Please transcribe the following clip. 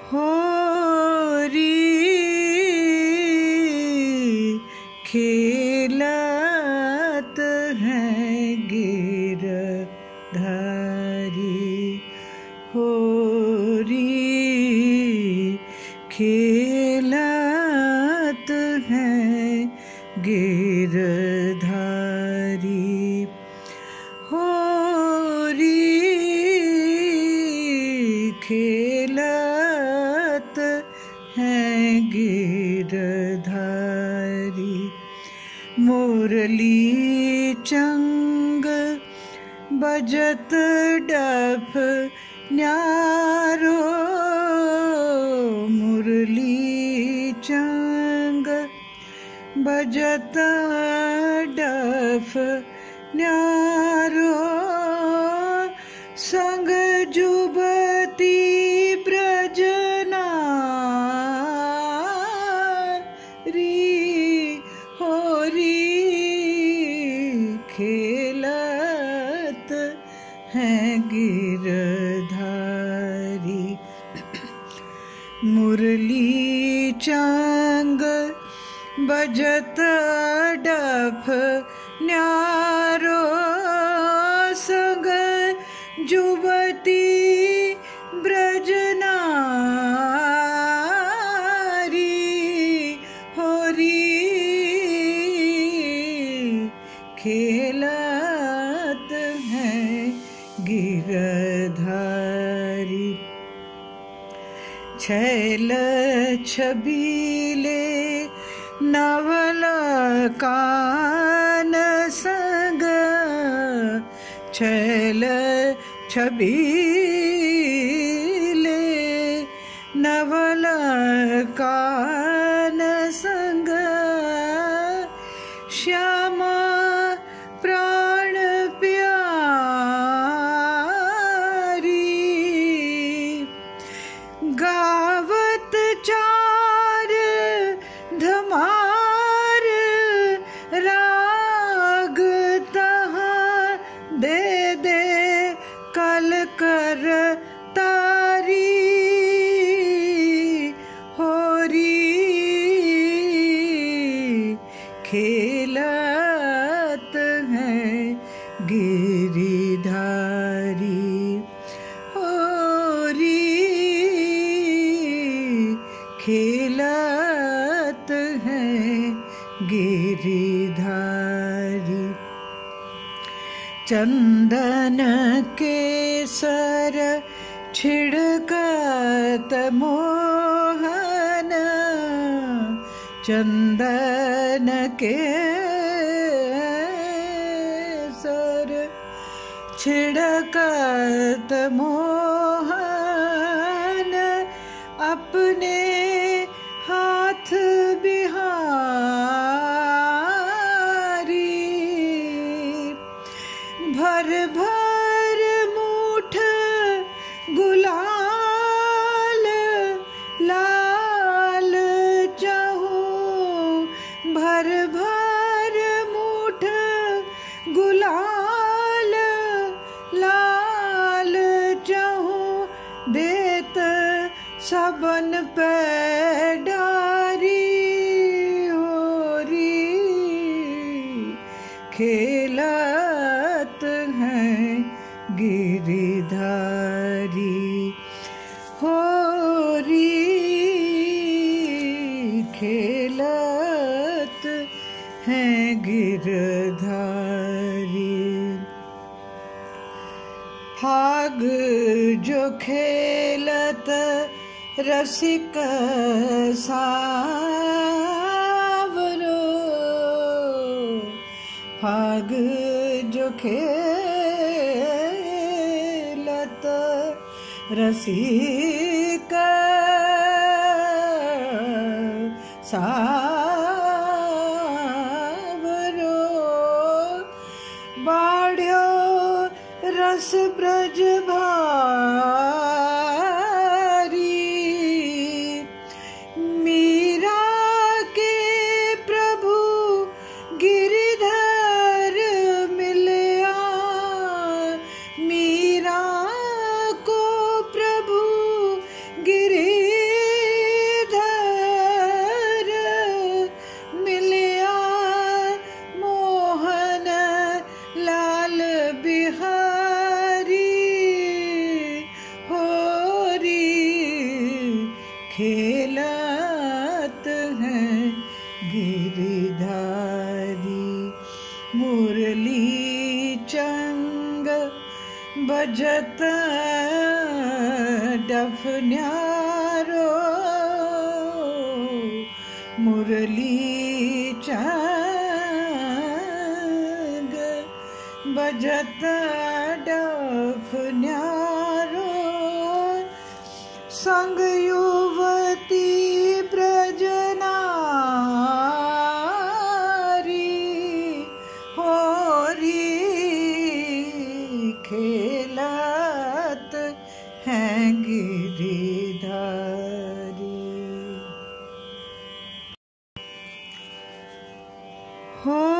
होरी खेलत हैं गिरधारी, होरी खेलत हैं गिरधारी, होरी खेलत हैं गिरधारी। मुरली चंग बजत डफ न्यारो, मुरली चंग बजत डफ न्यारो, संग जुबती ब्रज नारी, होरी खेलत हैं गिरधारी। मुरली चंग बजत डफ न्यारो, संग जुबती ब्रज नारी, होरी खेलत हैं गिरधारी। छैल छबीले नवल कान संग, छैल छबीले नवल कान संग, श्यामा प्राण प्यारी, गावत चार धमार राग तहाँ दे दे कल कर तारी, होरी खेलत हैं गिरधारी, होरी खेलत हैं गिरधारी। चंदन केसर छिड़कत मोहन, चंदन केसर छिड़कत मोहन, अपने हाथ बिहारी, भर भर मूठ गुलाल लाल चाहूं, भर भर मूठ गुलाल लाल चाहूं, देत सबन पे डारी, होरी खेलत हैं गिरधारी, होरी खेलत हैं गिरधारी। फाग जो खेलत रसिक सावरो, फाग जो खेलत रसिक सावरो, बाढ़्यो रस ब्रज भारी, मीरा के प्रभु गिरधर मिलया, मीरा को प्रभु गिरि बजत डफ न्यारो मुरली चांग बजत डफ न्यारो संग युवती ब्रजनारी होरी खेलत हैं गिरिधारी। हो